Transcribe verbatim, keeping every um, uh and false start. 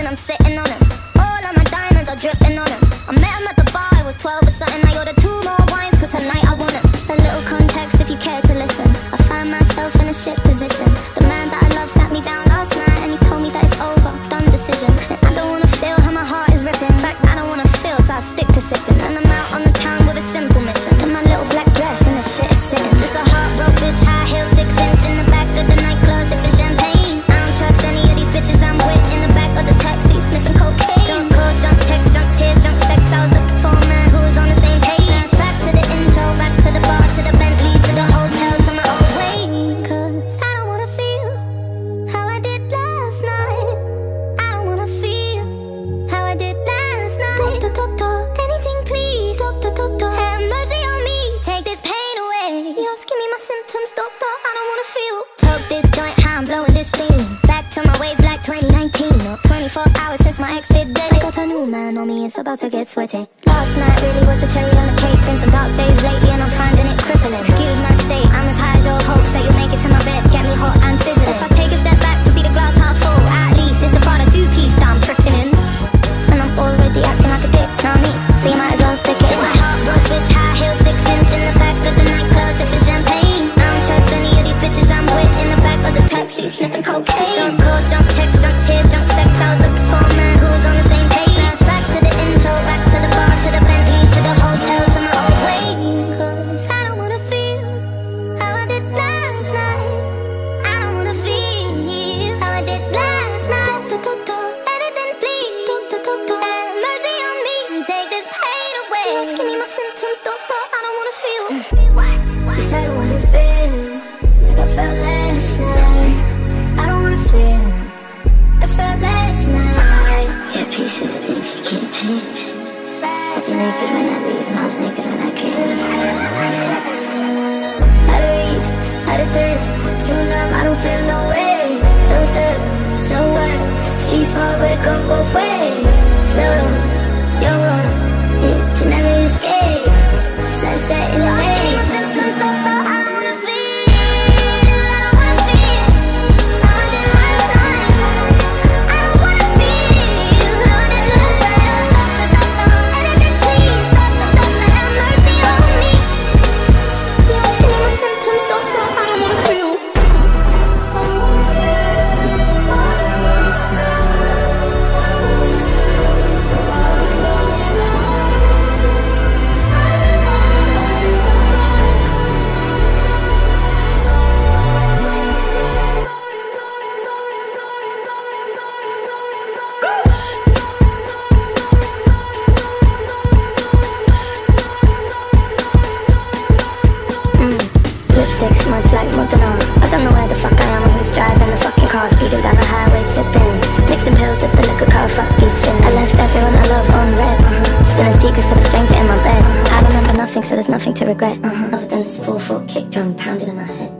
and I'm sitting on him. All of my diamonds are dripping on him. I met him at the bar, I was twelve or something. I ordered two more wines cause tonight I want him. A little context if you care to listen. I find myself in a shit position. The man that I love sat me down last night and he told me that it's over, done decision. And I don't wanna feel how my heart is ripping. In fact, I don't wanna feel, so I'll stick to sippin'. And I'm out on the town with a simple mission. In my little black dress and the shit is sitting. Just a heartbroken bitch, high heels, six inch in the back of the nightclub, sipping champagne. I don't trust any of these bitches I'm with. In the back of the taxi, sniffing cocaine. Drunk calls, drunk texts, drunk tears, drunk sex. I was looking for a man who was on the same page. Back to the intro, back to the bar, to the Bentley, to the hotel, to my old way. Cause I don't wanna feel how I did last night. I don't wanna feel how I did last night. Doctor, doctor, anything please. Doctor, doctor, have mercy on me, take this pain away. You're asking me my symptoms, doctor, I don't wanna feel. Took this joint, how I'm blowing this steam. Back to my ways like twenty nineteen. Or twenty-four hours since my ex did dead. I got a new man on me, it's about to get sweaty. Last night really was the cherry on the cake. Been some dark days lately and I'm finding it crippling. Excuse my state, I'm as high as your hopes that you'll make it to my bed, get me hot and sizzling. If I take a step back to see the glass half full, at least it's the part of two-piece that I'm tripping in. And I'm already acting like a dick, know what I mean? So you might as well stick it. Just a heartbroken bitch, high heels, six inch in the back of the nightclub, sipping champagne. I don't trust any of these bitches I'm with. In the back of the taxi, sniffing cocaine. Drunk calls, drunk texts, drunk tears, drunk sex. I was looking for a man who was on the same page. Back to the intro, back to the bar, to the Bentley, to the hotel, to my old way. Cause I don't wanna feel how I did last night. I don't wanna feel how I did last night. Doctor, doctor, anything please. Doctor, doctor, have mercy on me and take this pain away. You're asking me my symptoms, doctor, I don't wanna feel. You said I wanna feel like I felt last night. I don't wanna feel like I felt last night. Yeah, peace of the things you can't change. I was naked when I leave and I was naked when I came. Out of reach, out of touch, too numb, I don't feel no way. So stuck, so what? Street small but it goes both ways. So, you're wrong, yeah, but you never escape. Sunset in the way. Lipstick smudged like Madonna. I don't know where the fuck I am or who's driving the fucking car, speeding down the highway, sipping, mixing pills at the liquor car, fuck these fins. I left everyone I love on red, uh-huh. Spilling secrets to the stranger in my bed. I remember nothing, so there's nothing to regret, uh-huh. Other than this four foot kick drum pounding in my head.